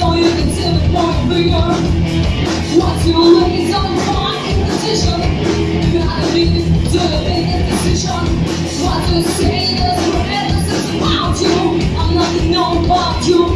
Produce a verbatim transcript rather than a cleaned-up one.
so you can see the point of finger. Once you look it's on fine position, you gotta be to make a decision. What to say, there's forever says about you. I'm nothing known about you.